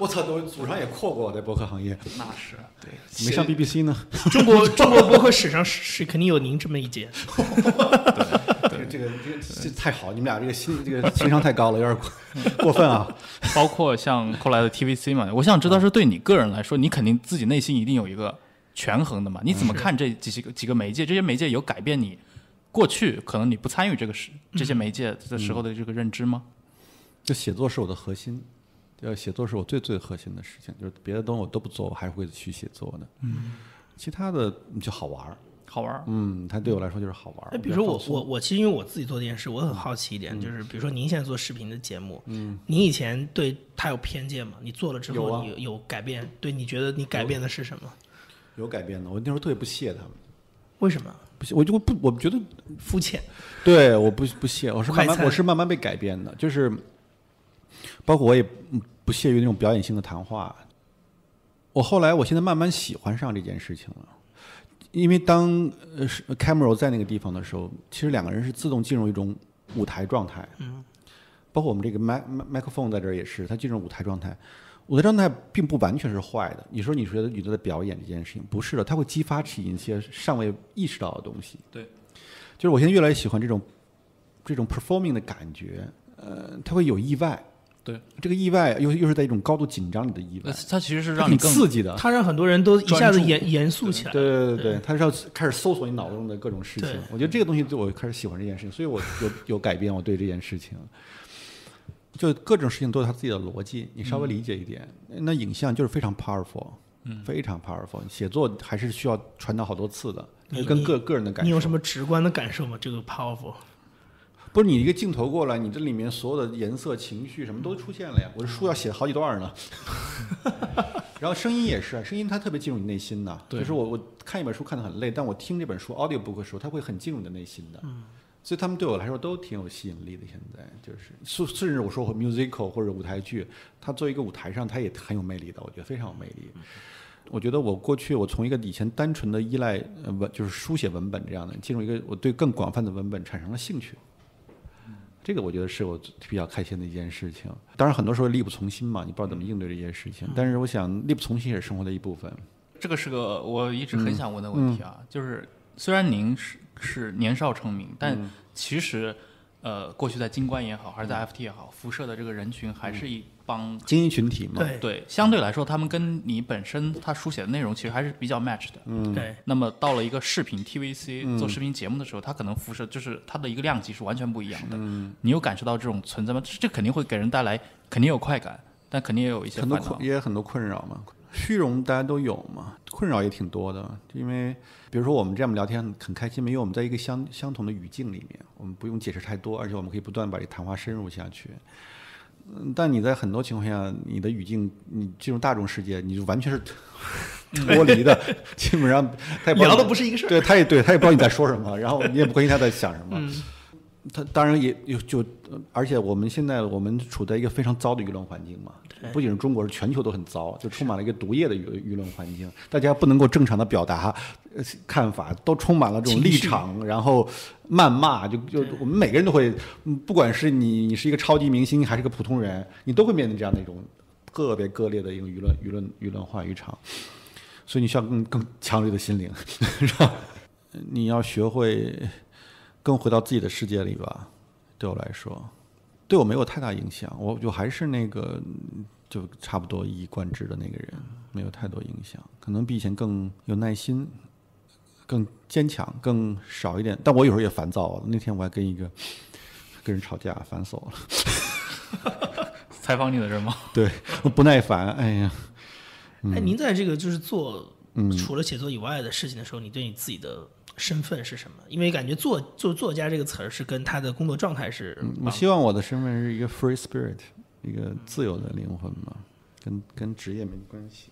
我操，我祖上也阔过，在播客行业， 那是没上 BBC 呢。 中国播客史上是肯定有您这么一节。 这太好，你们俩这个情商太高了，有点过分啊。 包括像后来的 TVC 嘛，我想知道是对你个人来说，你肯定自己内心一定有一个权衡的嘛？你怎么看这几个媒介？这些媒介有改变你过去可能你不参与这些媒介的时候的这个认知吗？ 就写作是我的核心，写作是我最核心的事情，就是别的东西我都不做，我还是会去写作的。其他的就好玩。 好玩， 它对我来说就是好玩。 比如说我其实因为我自己做这件事，我很好奇一点，就是比如说您现在做视频的节目，您以前对它有偏见吗？你做了之后你有改变？对，你觉得你改变的是什么？ 有改变的，我那时候特别不屑他们。 为什么？ 不屑，我觉得肤浅。 对，我不屑，我是慢慢被改变的，就是包括我也不屑于那种表演性的谈话。我现在慢慢喜欢上这件事情了。因为当Cameron 在那个地方的时候，其实两个人是自动进入一种舞台状态。包括我们这个麦克风在这儿也是，他进入舞台状态。舞台状态并不完全是坏的。你说你在表演这件事情，不是的，它会激发起一些尚未意识到的东西。 对， 就是我现在越来越喜欢这种 performing 的感觉。它会有意外。 对， 这个意外又是在一种高度紧张里的意外， 它其实是让你更刺激的， 它让很多人都一下子严肃起来。 对，它是要开始搜索你脑中的各种事情。我觉得这个东西对我开始喜欢这件事情，所以我有改变我对这件事情。就各种事情都有它自己的逻辑，你稍微理解一点。那影像就是非常 powerful，非常 powerful。写作还是需要传导好多次的，跟个人的感受。 你有什么直观的感受吗？这个 powerful。 不是你一个镜头过来，你这里面所有的颜色、情绪什么都出现了呀。我这书要写好几段呢。然后声音也是，声音它特别进入你内心的。就是我看一本书看得很累，但我听这本书 audiobook 的时候，它会很进入你的内心的。所以他们对我来说都挺有吸引力的。现在就是甚至我说 musical 或者舞台剧，它作为一个舞台上，它也很有魅力的。我觉得非常有魅力。我觉得我过去从一个以前单纯的依赖就是书写文本这样的，进入一个我对更广泛的文本产生了兴趣。这个我觉得是我比较开心的一件事情。当然很多时候力不从心嘛，你不知道怎么应对这些事情。但是我想力不从心也是生活的一部分。 这个是个我一直很想问的问题啊，就是虽然您是年少成名，但其实过去在京官也好，还是在 FT 也好，辐射的这个人群还是一帮精英群体嘛。 对，相对来说，他们跟你本身他书写的内容其实还是比较 match 的。 对。 那么到了一个视频 TVC 做视频节目的时候，它可能辐射就是它的一个量级是完全不一样的。你有感受到这种存在吗？这肯定会给人带来，肯定有快感，但肯定也有一些烦恼， 也有很多困扰嘛。虚荣大家都有嘛，困扰也挺多的。因为比如说我们这样聊天很开心，因为我们在一个相同的语境里面，我们不用解释太多，而且我们可以不断把这谈话深入下去。但你在很多情况下，你的语境，你进入大众世界，你就完全是脱离的，基本上他也聊的不是一个事儿。 他也不知道你在说什么，然后你也不关心他在想什么。他当然也而且我们现在处在一个非常糟的舆论环境嘛，不仅是中国，是全球都很糟，就充满了一个毒液的舆论环境，大家不能够正常的表达看法，都充满了这种立场，然后谩骂，就我们每个人都会，不管是你是一个超级明星还是个普通人，你都会面对这样的一种特别割裂的一个舆论话语场，所以你需要更强烈的心灵，是吧？你要学会更回到自己的世界里吧。对我来说，对我没有太大影响，我就还是那个就差不多一以贯之的那个人，没有太多影响，可能比以前更有耐心，更坚强，更少一点。但我有时候也烦躁了，那天我还跟人吵架，烦死我了。 采访你的人吗？ 对，我不耐烦。哎呀， 您在这个就是做除了写作以外的事情的时候，你对你自己的身份是什么？因为感觉做作家这个词儿是跟他的工作状态是。 我希望我的身份是一个 free spirit， 一个自由的灵魂嘛，跟职业没关系。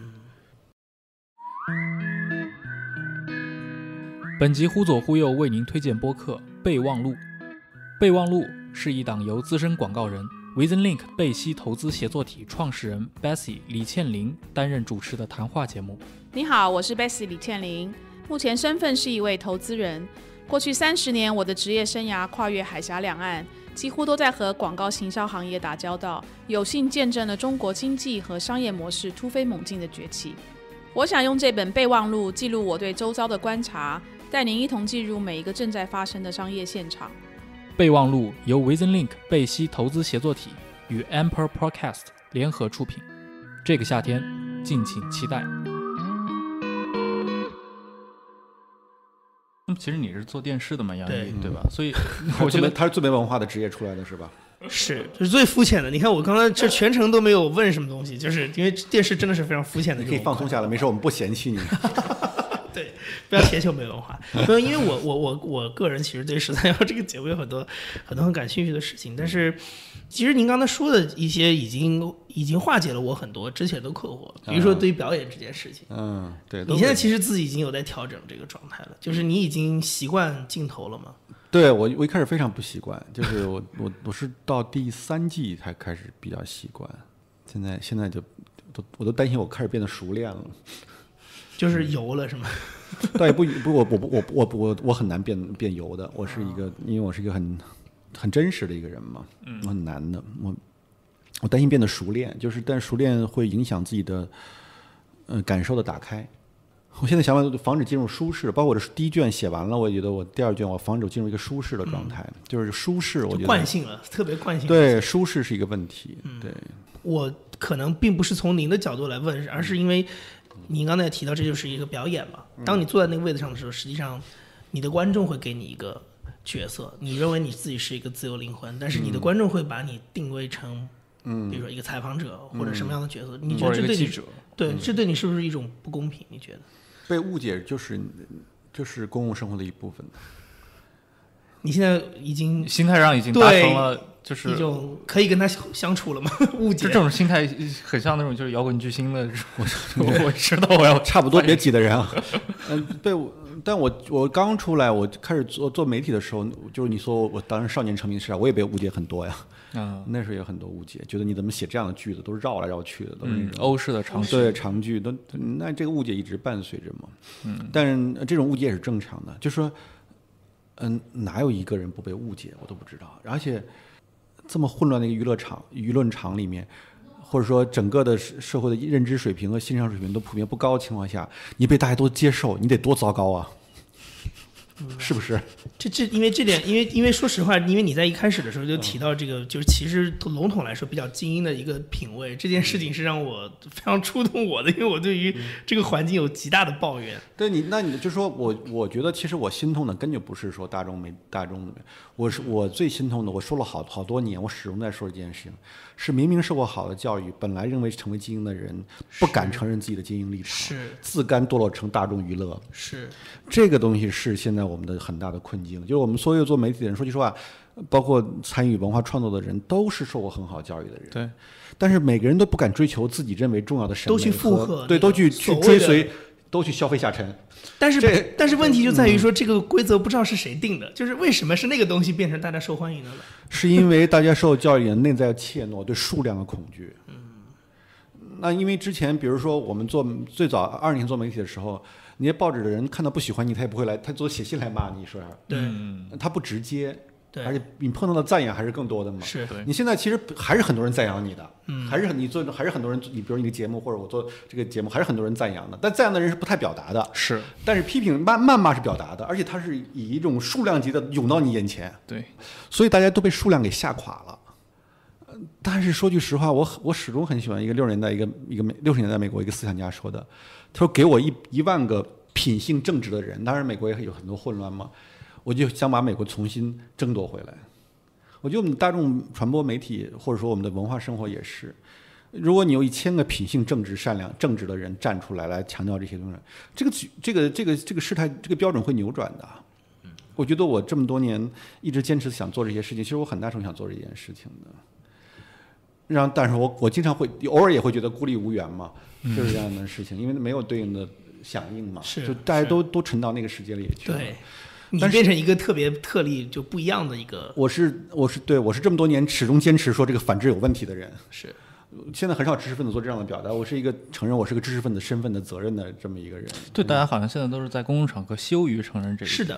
本集忽左忽右为您推荐播客《备忘录》。《备忘录》是一档由资深广告人 VisionLink 贝西投资协作体创始人 Bessie 李倩玲担任主持的谈话节目。 你好，我是 Bessie 李倩玲，目前身份是一位投资人。过去30年，我的职业生涯跨越海峡两岸， 几乎都在和广告行销行业打交道，有幸见证了中国经济和商业模式突飞猛进的崛起。我想用这本备忘录记录我对周遭的观察，带您一同进入每一个正在发生的商业现场。 备忘录由 VisionLink 贝西投资协作体与 Amper Podcast 联合出品。这个夏天，敬请期待。其实你是做电视的嘛，杨毅，对吧？所以我觉得他是最没文化的职业出来的是吧？ 是，就是最肤浅的。你看我刚才这全程都没有问什么东西，就是因为电视真的是非常肤浅的。 你可以放松下来，没事，我们不嫌弃你。 对，不要嫌弃我没文化。没有，因为我个人其实对《13幺》这个节目有很多很感兴趣的事情，但是其实您刚才说的一些已经化解了我很多之前的困惑，比如说对于表演这件事情。 对。 你现在其实自己已经有在调整这个状态了，就是你已经习惯镜头了吗？ 对，我一开始非常不习惯，就是我是到第3季才开始比较习惯，现在就我都担心我开始变得熟练了。 就是油了是吗？ 对，不，我很难变油的。我是一个，因为我是一个很真实的一个人嘛，我很难的。我担心变得熟练，但熟练会影响自己的感受的打开。我现在想法防止进入舒适，包括我的第1卷写完了，我觉得我第2卷我防止进入一个舒适的状态，就是舒适，我觉得惯性了，特别惯性。 对，舒适是一个问题。对， 我可能并不是从您的角度来问，而是因为您刚才也提到这就是一个表演嘛。当你坐在那个位子上的时候，实际上你的观众会给你一个角色，你认为你自己是一个自由灵魂，但是你的观众会把你定位成，比如说一个采访者或者什么样的角色？你觉得这对你，对，这对你是不是一种不公平？你觉得？ 被误解就是公共生活的一部分。 你现在已经心态上已经达成了，就是一种可以跟他相处了吗？误解这种心态很像那种就是摇滚巨星的，我知道我要差不多别挤的人啊。对，但我刚出来，我开始做媒体的时候，就是你说我当时少年成名时代，我也被误解很多呀。那时候也有很多误解，觉得你怎么写这样的句子，都是绕来绕去的，都是那种欧式的长句， 对长句都，那这个误解一直伴随着嘛。但是这种误解也是正常的，就是说，哪有一个人不被误解，我都不知道。而且这么混乱的一个舆论场里面，或者说整个的社会的认知水平和欣赏水平都普遍不高的情况下，你被大家都接受，你得多糟糕啊！是不是？ 因为这点，因为说实话，因为你在一开始的时候就提到这个，就是其实笼统来说比较精英的一个品味，这件事情是让我非常触动我的，因为我对于这个环境有极大的抱怨。 对你，那你就说我觉得其实我心痛的根本不是说大众，我最心痛的，我说了好多年，我始终在说这件事情，是明明受过好的教育，本来认为成为精英的人，不敢承认自己的精英立场， 是自甘堕落成大众娱乐， 是这个东西是现在我们的很大的困境。就是我们所有做媒体的人，说句实话，包括参与文化创作的人，都是受过很好教育的人。 对， 但是每个人都不敢追求自己认为重要的审美， 都去附和， 对，都去追随，都去消费下沉。但是问题就在于说，这个规则不知道是谁定的，就是为什么是那个东西变成大家受欢迎的了？ 是因为大家受教育的内在怯懦，对数量的恐惧。那因为之前，比如说我们最早20年做媒体的时候，那些报纸的人看到不喜欢你，他也不会来，他都写信来骂你，说对， 他不直接。 对， 而且你碰到的赞扬还是更多的嘛。 是， 你现在其实还是很多人赞扬你的，还是很多人，你比如你的节目或者我做这个节目，还是很多人赞扬的。但赞扬的人是不太表达的， 是。 但是批评谩骂是表达的，而且它是以一种数量级的涌到你眼前。 对， 所以大家都被数量给吓垮了。但是说句实话，我始终很喜欢一个60年代60年代美国一个思想家说的，他说给我1万个品性正直的人，当然美国也有很多混乱嘛，我就想把美国重新争夺回来。我觉得我们大众传播媒体或者说我们的文化生活也是，如果你有1000个品性正直、善良、正直的人站出来强调这些东西，这个事态这个标准会扭转的。我觉得我这么多年一直坚持想做这些事情，其实我很大程度想做这件事情的。但是我经常会偶尔也会觉得孤立无援嘛，就是这样的事情，因为没有对应的响应嘛，就大家都沉到那个世界里去了。 对，你变成一个特别特例就不一样的一个。我是这么多年始终坚持说这个反制有问题的人。 是， 现在很少知识分子做这样的表达。我是一个承认我是个知识分子身份的责任的这么一个人。 对，大家好像现在都是在公共场合羞于承认这个。 是的。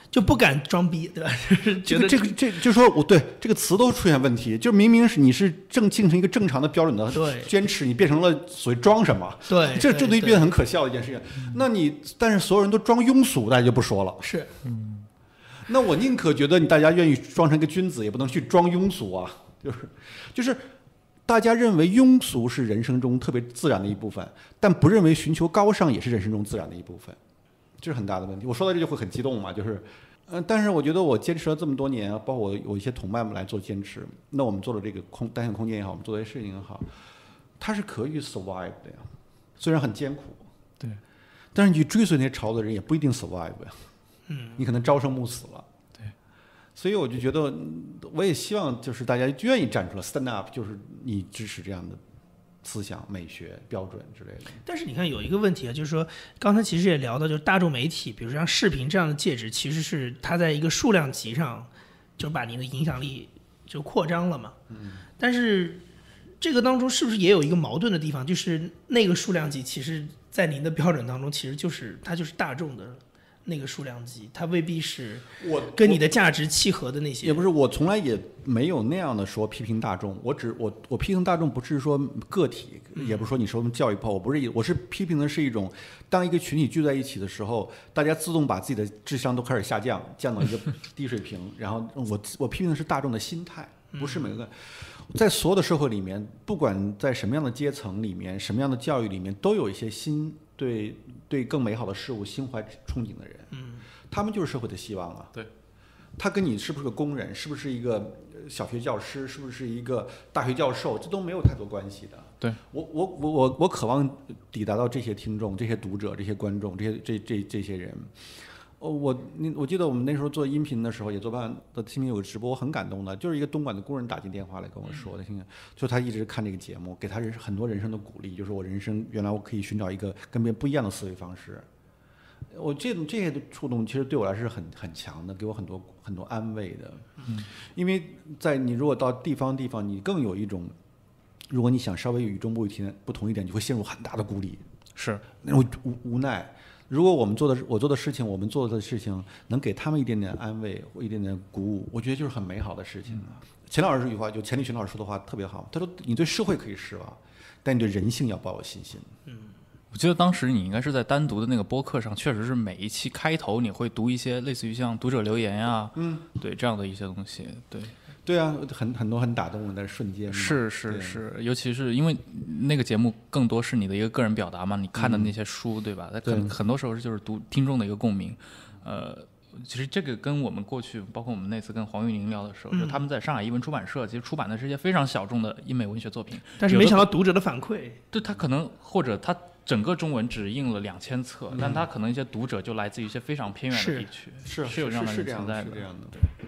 就不敢装逼，对吧？ 这就说我对这个词都出现问题，就明明是你是形成一个正常的标准的坚持，你变成了所谓装什么？ 对， 这对于变得很可笑的一件事情。那但是所有人都装庸俗，大家就不说了。 是， 那我宁可觉得大家愿意装成一个君子，也不能去装庸俗啊。就是大家认为庸俗是人生中特别自然的一部分，但不认为寻求高尚也是人生中自然的一部分。这是很大的问题。我说到这就会很激动嘛，就是，但是我觉得我坚持了这么多年，包括我有一些同伴们来做坚持，那我们做的这个单向空间也好，我们做的事情也好，它是可以 survive 的呀，虽然很艰苦， 对， 但是你去追随那些潮的人也不一定 survive 呀，你可能朝生暮死了， 对， 所以我就觉得，我也希望就是大家愿意站出来 stand up， 就是你支持这样的思想、美学标准之类的。 但是你看有一个问题啊，就是说刚才其实也聊到，就是大众媒体，比如像视频这样的介质，其实是它在一个数量级上就把你的影响力就扩张了嘛。但是这个当中是不是也有一个矛盾的地方，就是那个数量级其实在您的标准当中，其实它就是大众的那个数量级，它未必是跟你的价值契合的那些。 也不是，我从来也没有那样的说批评大众。我批评大众不是说个体，也不是说你说教育炮，我是批评的是一种，当一个群体聚在一起的时候，大家自动把自己的智商都开始下降，降到一个低水平。然后我批评的是大众的心态，不是每个。在所有的社会里面，不管在什么样的阶层里面，什么样的教育里面，都有一些对更美好的事物心怀憧憬的人，他们就是社会的希望啊。 对， 他跟你是不是个工人，是不是一个小学教师，是不是一个大学教授，这都没有太多关系的。 对， 我渴望抵达到这些听众、这些读者、这些观众、这些人。我记得我们那时候做音频的时候，也做伴的听有个直播，我很感动的，就是一个东莞的工人打进电话来跟我说的，就他一直看这个节目，给他很多人生的鼓励，就是我人生原来我可以寻找一个跟别人不一样的思维方式。我这些的触动其实对我来说是很强的，给我很多安慰的。因为你如果到地方，你更有一种，如果你想稍微与众不同一点，你会陷入很大的孤立， 是那种无奈。如果我做的事情能给他们一点点安慰或一点点鼓舞，我觉得就是很美好的事情啊。钱老师这句话，就钱理群老师说的话特别好，他说你对社会可以失望，但你对人性要抱有信心。 我记得当时你应该是在单独的那个播客上，确实是每一期开头你会读一些类似于像读者留言呀，对这样的一些东西， 对啊，很多很打动人的瞬间。 是，尤其是因为那个节目更多是你的一个个人表达嘛，你看的那些书，对吧？很多时候就是听众的一个共鸣。其实这个跟我们过去，包括我们那次跟黄玉宁聊的时候，就他们在上海译文出版社其实出版的是一些非常小众的英美文学作品， 但是没想到读者的反馈， 对他可能或者他整个中文只印了2000册，但他可能一些读者就来自于一些非常偏远的地区，是有这样的人存在的， 是这样的。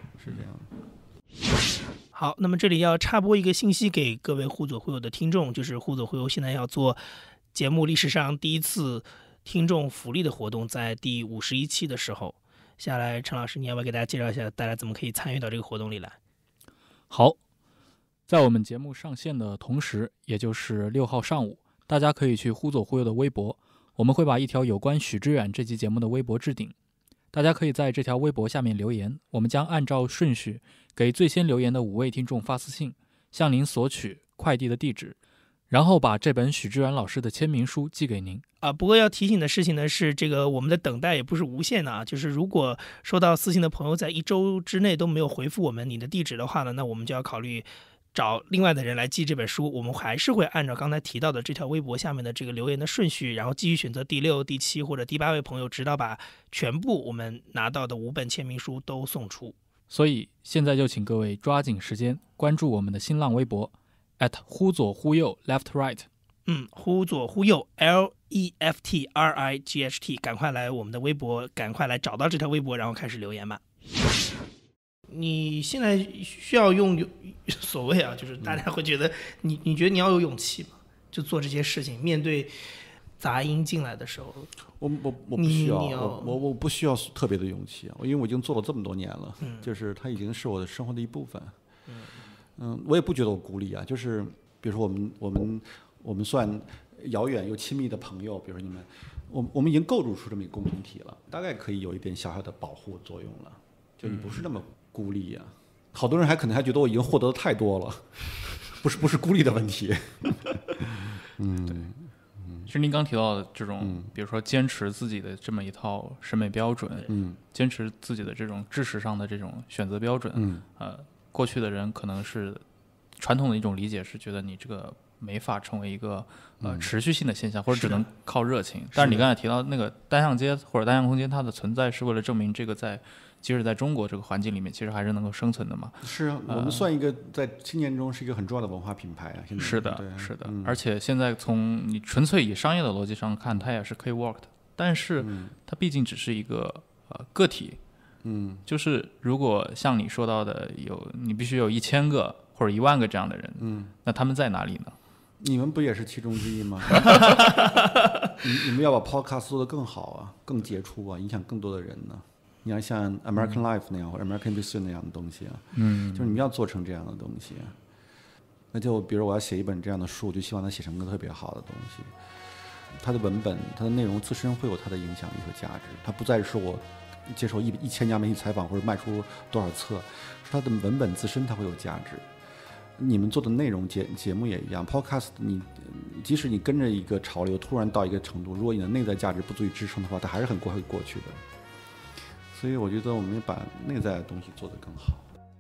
好，那么这里要插播一个信息给各位忽左忽右的听众，就是忽左忽右现在要做节目历史上第一次听众福利的活动，在第51期的时候。下来，陈老师，你要不要给大家介绍一下，大家怎么可以参与到这个活动里来？ 好，在我们节目上线的同时，也就是6号上午，大家可以去忽左忽右的微博，我们会把一条有关许知远这期节目的微博置顶，大家可以在这条微博下面留言，我们将按照顺序给最先留言的5位听众发私信，向您索取快递的地址，然后把这本许知远老师的签名书寄给您。 不过要提醒的事情呢是，这个我们的等待也不是无限的啊，就是如果收到私信的朋友在1周之内都没有回复我们你的地址的话呢，那我们就要考虑找另外的人来寄这本书。我们还是会按照刚才提到的这条微博下面的这个留言的顺序，然后继续选择第6、第7或者第8位朋友，直到把全部我们拿到的5本签名书都送出。 所以现在就请各位抓紧时间关注我们的新浪微博忽左忽右 left right。 忽左忽右 LEFTRIGHT， 赶快来我们的微博，赶快来找到这条微博，然后开始留言吧。你现在需要用所谓啊，就是大家会觉得你觉得你要有勇气吗？就做这些事情，面对杂音进来的时候， 我不需要，我不需要特别的勇气，因为我已经做了这么多年了，就是它已经是我的生活的一部分。我也不觉得我孤立啊，就是比如说我们算遥远又亲密的朋友，比如说你们，我们已经构筑出这么一个共同体了，大概可以有一点小小的保护作用了，就你不是那么孤立啊。好多人可能还觉得我已经获得的太多了，不是孤立的问题。对。 其实您刚提到的这种，比如说坚持自己的这么一套审美标准，坚持自己的这种知识上的这种选择标准，过去的人可能是传统的一种理解是觉得你这个没法成为一个持续性的现象，或者只能靠热情。但是你刚才提到那个单向街或者单向空间，它的存在是为了证明这个即使在中国这个环境里面，其实还是能够生存的嘛。 是啊，我们算一个在青年中是一个很重要的文化品牌啊。现在是的，是的。而且现在从你纯粹以商业的逻辑上看，它也是可以 work 的。但是它毕竟只是一个个体，就是如果像你说到的你必须有1000个或者1万个这样的人，那他们在哪里呢？ 你们不也是其中之一吗？你们要把 podcast 做得更好啊，更杰出啊，影响更多的人呢。你要像 American Life 那样或者 American Business 那样的东西啊，就是你们要做成这样的东西啊。那就比如我要写一本这样的书，我就希望它写成个特别好的东西。它的文本、它的内容自身会有它的影响力和价值，它不再是我接受1000家媒体采访或者卖出多少册，是它的文本自身它会有价值。你们做的内容节目也一样 ，Podcast 即使你跟着一个潮流突然到一个程度，如果你的内在价值不足以支撑的话，它还是很快会过去的。所以我觉得我们把内在的东西做得更好。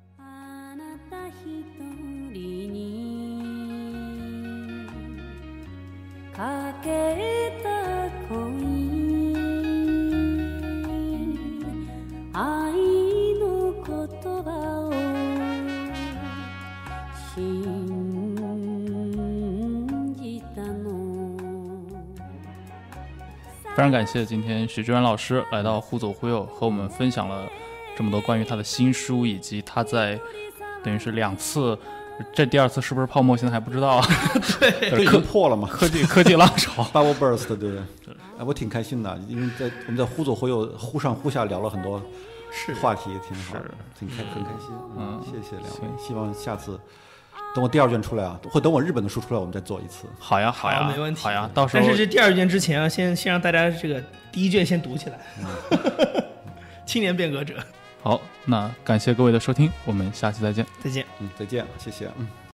非常感谢今天许志远老师来到忽左忽右，和我们分享了这么多关于他的新书，以及他在等于是2次，这第2次是不是泡沫现在还不知道。 对，已经破了嘛， 科技浪潮 ，Bubble Burst， 对不对？我挺开心的，因为我们在忽左忽右、忽上忽下聊了很多话题，挺好的，很开心。谢谢两位，希望下次。等我第2卷出来啊，或等我日本的书出来，我们再做一次。 好呀， 没问题。 好呀，到时候。 但是这第2卷之前啊，先让大家这个第1卷先读起来。青年变革者。 好，那感谢各位的收听，我们下期再见。 再见。 再见，谢谢。